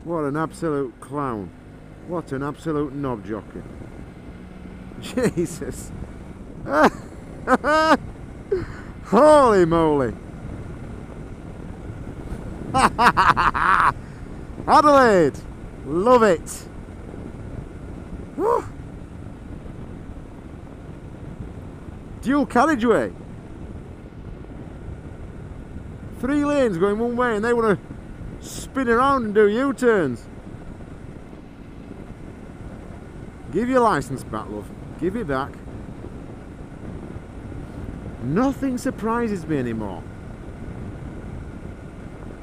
What an absolute clown. What an absolute knob jockey. Jesus. Holy moly. Adelaide. Love it. Dual carriageway. 3 lanes going one way and they want to spin around and do U-turns. Give your licence back, love. Give it back. Nothing surprises me anymore.